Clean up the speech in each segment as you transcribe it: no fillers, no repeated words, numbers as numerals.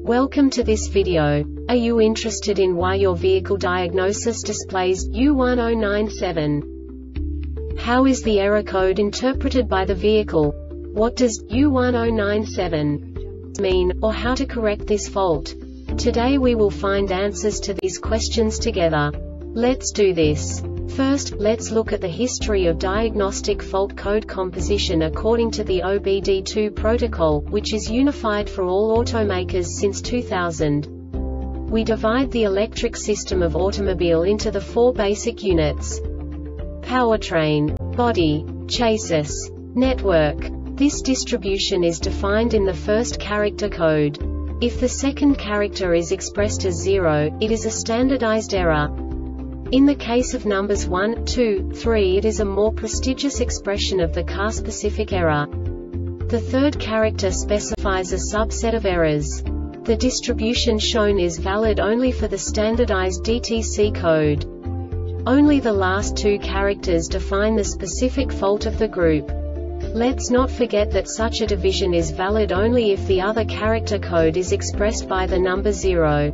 Welcome to this video. Are you interested in why your vehicle diagnosis displays U1097? How is the error code interpreted by the vehicle? What does U1097 mean, or how to correct this fault? Today we will find answers to these questions together. Let's do this. First, let's look at the history of diagnostic fault code composition according to the OBD2 protocol, which is unified for all automakers since 2000. We divide the electric system of automobile into the four basic units: powertrain, body, chassis, network. This distribution is defined in the first character code. If the second character is expressed as 0, it is a standardized error. In the case of numbers 1, 2, 3, it is a more prestigious expression of the car-specific error. The third character specifies a subset of errors. The distribution shown is valid only for the standardized DTC code. Only the last two characters define the specific fault of the group. Let's not forget that such a division is valid only if the other character code is expressed by the number 0.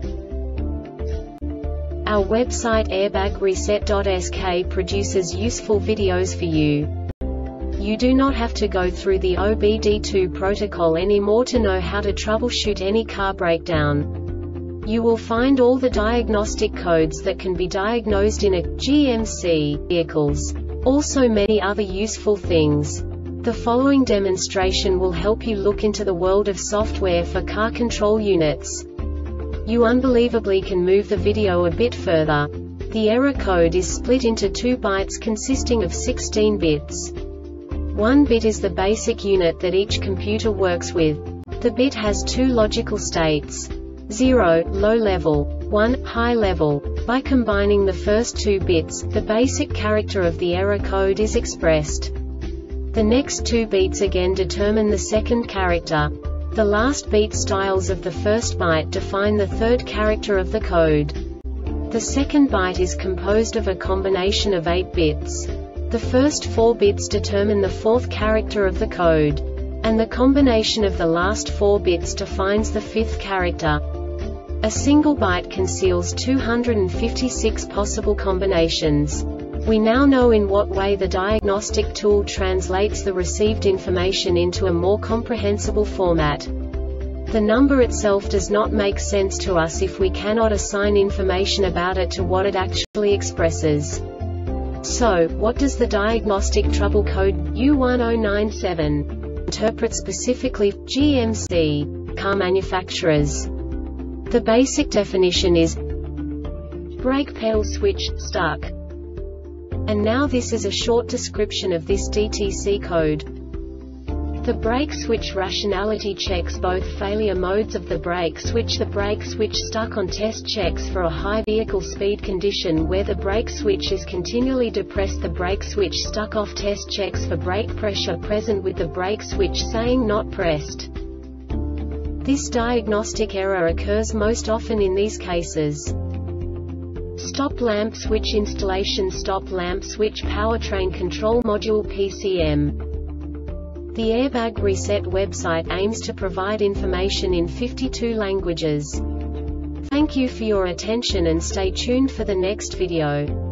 Our website airbagreset.sk produces useful videos for you. You do not have to go through the OBD2 protocol anymore to know how to troubleshoot any car breakdown. You will find all the diagnostic codes that can be diagnosed in a GMC vehicles. Also many other useful things. The following demonstration will help you look into the world of software for car control units. You unbelievably can move the video a bit further. The error code is split into 2 bytes consisting of 16 bits. 1 bit is the basic unit that each computer works with. The bit has 2 logical states: 0, low level, 1, high level. By combining the first 2 bits, the basic character of the error code is expressed. The next 2 beats again determine the second character. The last beat styles of the first byte define the third character of the code. The second byte is composed of a combination of 8 bits. The first 4 bits determine the fourth character of the code. And the combination of the last 4 bits defines the fifth character. A single byte conceals 256 possible combinations. We now know in what way the diagnostic tool translates the received information into a more comprehensible format. The number itself does not make sense to us if we cannot assign information about it to what it actually expresses. So, what does the diagnostic trouble code U1097 interpret specifically for GMC car manufacturers? The basic definition is brake pedal switch stuck. And now this is a short description of this DTC code. The brake switch rationality checks both failure modes of the brake switch. The brake switch stuck on test checks for a high vehicle speed condition where the brake switch is continually depressed. The brake switch stuck off test checks for brake pressure present with the brake switch saying not pressed. This diagnostic error occurs most often in these cases: stop lamp switch installation, stop lamp switch, powertrain control module PCM. The Airbag Reset website aims to provide information in 52 languages. Thank you for your attention and stay tuned for the next video.